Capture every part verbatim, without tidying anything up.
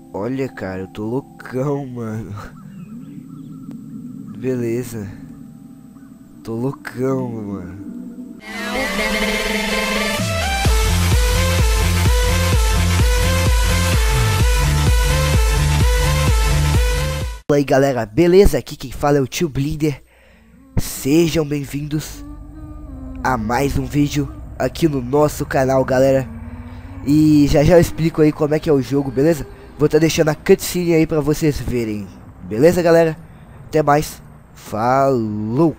Olha, cara, eu tô loucão, mano. Beleza. Tô loucão, mano. Fala aí, galera. Beleza? Aqui quem fala é o Tio Blinder. Sejam bem-vindos a mais um vídeo aqui no nosso canal, galera. E já já eu explico aí como é que é o jogo, beleza? Vou estar deixando a cutscene aí pra vocês verem. Beleza, galera? Até mais. Falou!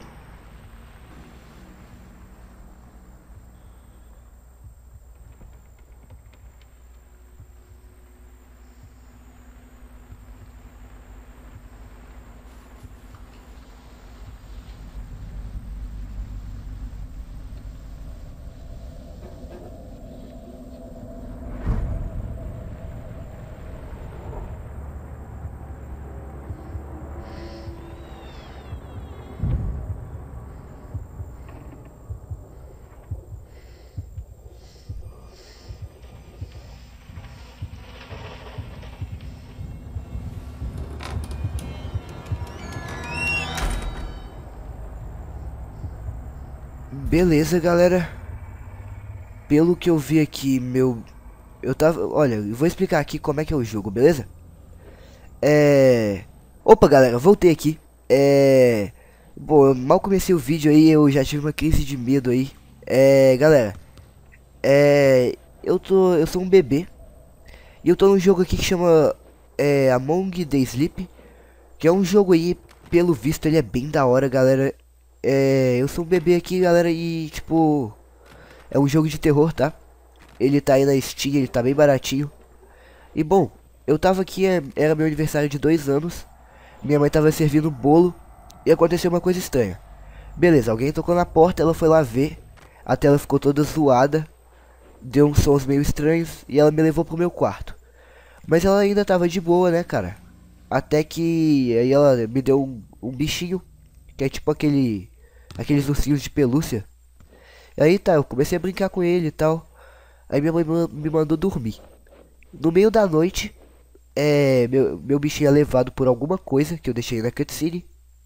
Beleza, galera. Pelo que eu vi aqui, meu... Eu tava... Olha, eu vou explicar aqui como é que é o jogo, beleza? É... Opa, galera, voltei aqui. É... Bom, eu mal comecei o vídeo aí, eu já tive uma crise de medo aí. É... Galera... É... Eu tô... Eu sou um bebê. E eu tô num jogo aqui que chama... É... Among the Sleep. Que é um jogo aí, pelo visto, ele é bem da hora, galera. É... Eu sou um bebê aqui, galera, e tipo... É um jogo de terror, tá? Ele tá aí na Steam, ele tá bem baratinho. E bom, eu tava aqui, é, era meu aniversário de dois anos. Minha mãe tava servindo bolo e aconteceu uma coisa estranha. Beleza, alguém tocou na porta, ela foi lá ver. A tela ficou toda zoada. Deu uns sons meio estranhos e ela me levou pro meu quarto. Mas ela ainda tava de boa, né, cara? Até que aí ela me deu um, um bichinho, que é tipo aquele... Aqueles ursinhos de pelúcia. E aí tá, eu comecei a brincar com ele e tal. Aí minha mãe me mandou dormir. No meio da noite, é, meu, meu bichinho é levado por alguma coisa que eu deixei na cutscene.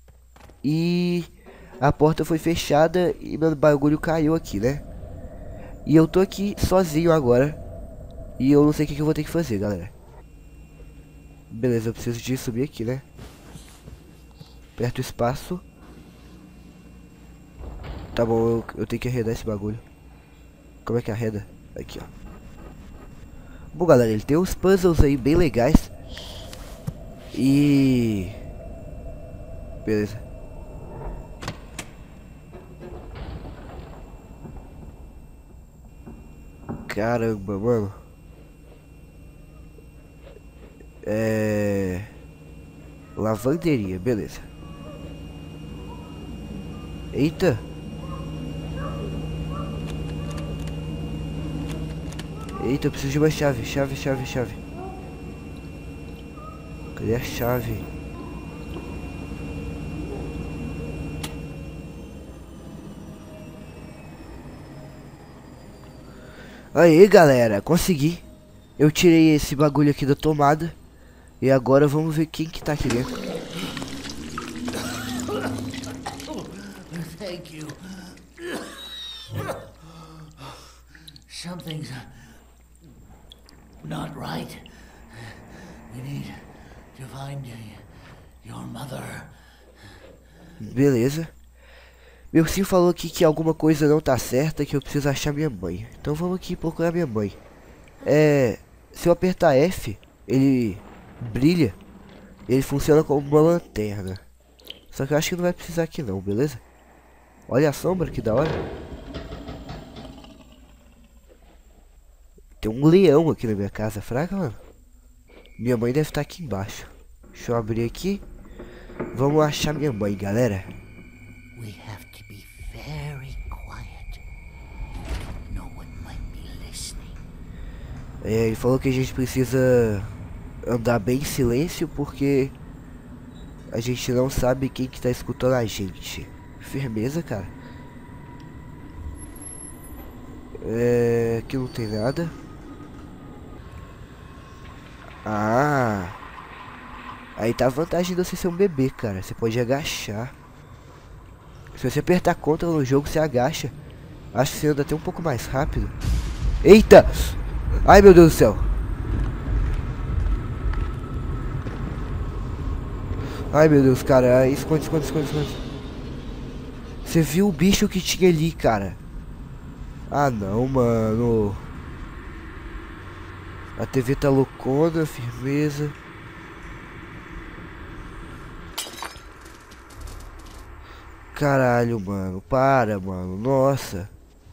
E a porta foi fechada e meu bagulho caiu aqui, né? E eu tô aqui sozinho agora. E eu não sei o que, que eu vou ter que fazer, galera. Beleza, eu preciso de subir aqui, né? Aperta o espaço. Tá bom, eu, eu tenho que arredar esse bagulho. Como é que arreda? Aqui, ó. Bom, galera, ele tem uns puzzles aí bem legais. E... Beleza. Caramba, mano. É... Lavanderia, beleza. Eita. Eita, eu preciso de uma chave, chave, chave, chave. Cadê a chave? Aí, galera, consegui. Eu tirei esse bagulho aqui da tomada. E agora vamos ver quem que tá aqui dentro. Thank you. Something's not right. We need to find your mother. Beleza. Meu sim falou aqui que alguma coisa não tá certa, que eu preciso achar minha mãe. Então vamos aqui procurar minha mãe. É... Se eu apertar F, ele brilha. Ele funciona como uma lanterna. Só que eu acho que não vai precisar aqui não, beleza? Olha a sombra, que da hora. Tem um leão aqui na minha casa, fraca, mano. Minha mãe deve estar aqui embaixo. Deixa eu abrir aqui. Vamos achar minha mãe, galera. We have to be very quiet. No one might be listening. É, ele falou que a gente precisa andar bem em silêncio porque a gente não sabe quem que tá escutando a gente. Firmeza, cara. É, aqui não tem nada. Ah, Ah. Aí tá a vantagem de você ser um bebê, cara. Você pode agachar. Se você apertar contra no jogo, você agacha. Acho que você anda até um pouco mais rápido. Eita! Ai, meu Deus do céu. Ai, meu Deus, cara. Ai, esconde, esconde, esconde, esconde. Você viu o bicho que tinha ali, cara? Ah, não, mano. A T V tá loucona, firmeza. Caralho, mano. Para, mano. Nossa.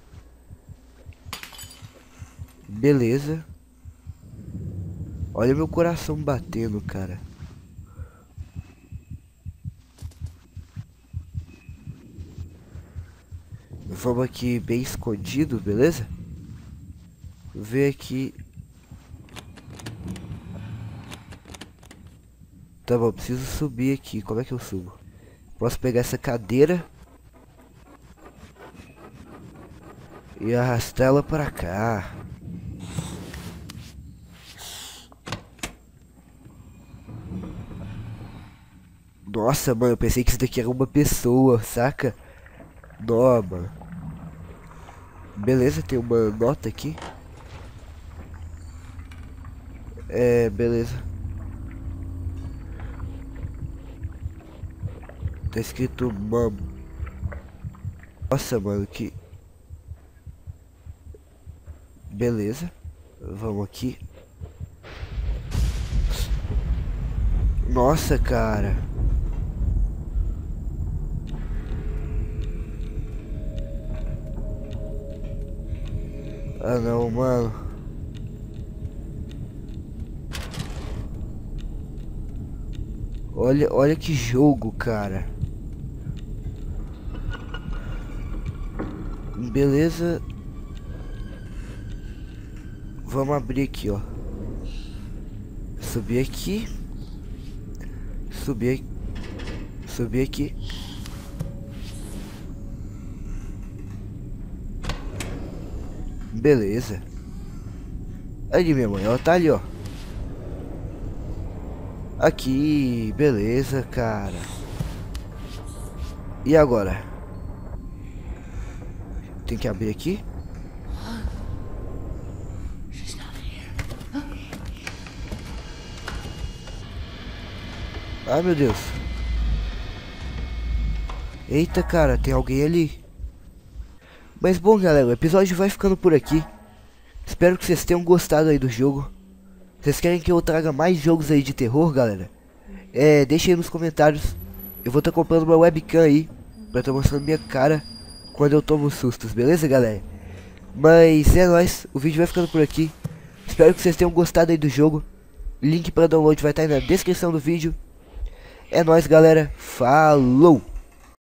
Beleza. Olha meu coração batendo, cara. Vamos aqui bem escondido, beleza? Ver aqui. Tá bom, preciso subir aqui. Como é que eu subo? Posso pegar essa cadeira e arrastar ela para cá. Nossa, mano, eu pensei que isso daqui era uma pessoa, saca? Não, mano. Beleza, tem uma nota aqui. É, beleza. Tá escrito mamo. Nossa, mano, que... Beleza. Vamos aqui. Nossa, cara. Ah, não, mano. Olha, olha que jogo, cara. Beleza. Vamos abrir aqui, ó. Subir aqui. Subir. Subir aqui. Beleza. Ali, minha mãe, ela tá ali, ó. Aqui, beleza, cara. E agora? Tem que abrir aqui. Ai, meu Deus. Eita, cara, tem alguém ali. Mas bom, galera, o episódio vai ficando por aqui. Espero que vocês tenham gostado aí do jogo. Vocês querem que eu traga mais jogos aí de terror, galera? É, deixa aí nos comentários. Eu vou estar comprando uma webcam aí pra estar mostrando minha cara quando eu tomo sustos, beleza, galera? Mas é nóis, o vídeo vai ficando por aqui. Espero que vocês tenham gostado aí do jogo. Link para download vai estar aí na descrição do vídeo. É nóis, galera. Falou!